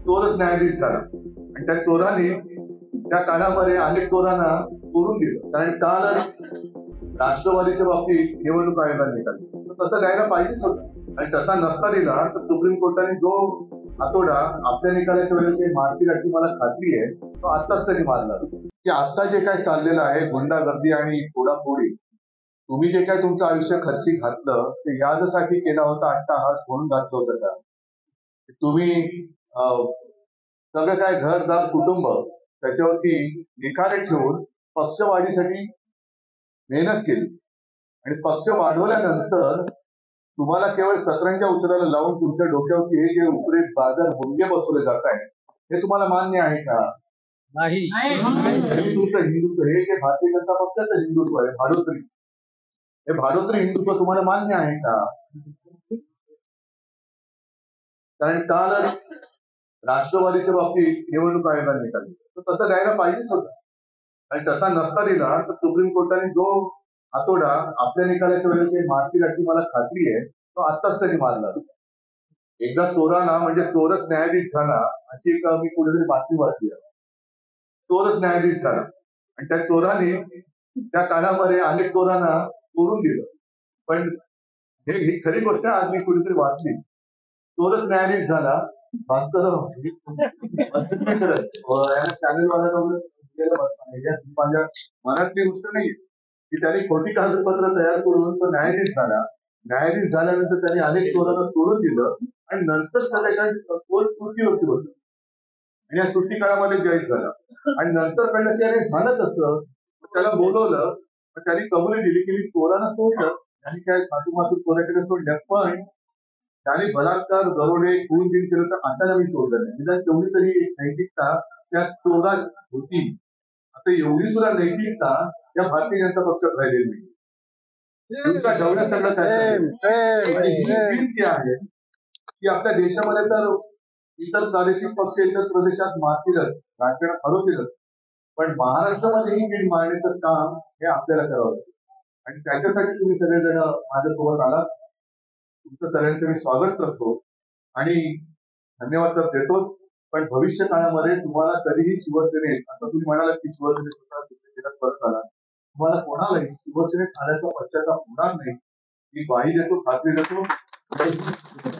चोरच न्यायाधीश झाला आणि त्या चोराने त्या काळामध्ये अनेक चोरांना सोडून दिलं. कारण कालच राष्ट्रवादीच्या बाबतीत निवडणूक आयोगाने निकाल दिला. तसं द्यायला पाहिजेच होतं आणि तसा नसता दिला तर सुप्रीम कोर्टाने जो हातोडा आपल्या निकालाच्या वेळेस ते मारतील अशी मला खात्री आहे, तो आत्ताच त्यांनी मारला. की आता जे काय चाललेलं आहे गुंडागर्दी आणि फोडाफोडी, तुम्ही जे काय तुमचं आयुष्य खर्ची घातलं ते यासाठी केला होता, अट्टाहास म्हणून घातलं होतं का? तुम्ही सगळं काय घरदार कुटुंब त्याच्यावरती निखारे ठेवून पक्षवाढीसाठी मेहनत केली आणि पक्ष वाढवल्यानंतर तुम्हाला केवळ सतरंजा उचलायला लावून तुमच्या डोक्यावरती हे जे उपरे बाजार भुंगे बसवले जात आहेत हे तुम्हाला मान्य आहे का? नाही. तुमचं हिंदुत्व हे जे भारतीय जनता पक्षाचं हिंदुत्व आहे भाडोत्री, हे भाडोत्री हिंदुत्व तुम्हाला मान्य आहे का? कारण कालच राष्ट्रवादीच्या बाबतीत निवडणूक आयोगाने निकाल दिला. तर तसं द्यायला पाहिजेच होतं आणि तसा नसता दिला तर सुप्रीम कोर्टाने जो हातोडा आपल्या निकालाच्या वेळेस ते मारतील अशी मला खात्री आहे, तो आत्ताच त्यांनी मारला. एकदा चोराना म्हणजे चोरच न्यायाधीश झाला अशी एक मी कुठेतरी बातमी वाचली. चोरच न्यायाधीश झाला आणि त्या चोराने त्या काळामध्ये अनेक चोरांना सोडून दिलं. पण ही खरी गोष्ट आज मी कुठेतरी वाचली. चोरच न्यायाधीश झाला. भास्कर माझ्या मनातली गोष्ट नाही की त्याने खोटी कागदपत्र तयार करून तो न्यायाधीश झाला. न्यायाधीश झाल्यानंतर त्याने अनेक चोरांना सोडून दिलं आणि नंतर सगळ्या सुट्टीवरती होतं आणि या सुट्टी काळामध्ये जॉईन झाला आणि नंतर कळलं की अरे झालं कसं. त्याला बोलवलं, त्यांनी कबुली दिली की मी चोरांना सोडलं आणि काय मातून चोराकडे सोडलं, पण त्याने बलात्कार दरोडे खून बिन केलं तर अशाला मी सोडलं नाही. निदान तेवढी तरी एक नैतिकता त्या चोरात होती. आता एवढी सुद्धा नैतिकता या भारतीय जनता पक्षात राहिलेली नाही. ढवळ्या सगळं आहे की आपल्या देशामध्ये तर इतर प्रादेशिक पक्ष इतर प्रदेशात मारतीलच, राजकारण हरवतीलच, पण महाराष्ट्रामध्ये ही मीड मारण्याचं काम हे आपल्याला करावं लागतं आणि त्याच्यासाठी तुम्ही सगळेजण माझ्यासोबत आलात. तुमचं सगळ्यांचं मी स्वागत करतो आणि धन्यवाद तर देतोच. पण भविष्य काळामध्ये तुम्हाला कधीही शिवसेनेत, आता तुम्ही म्हणाला की शिवसेनेत परत आला, तुम्हाला कोणालाही शिवसेनेत आल्याचा पश्चाताप होणार नाही. मी ग्वाही देतो, खात्री देतो.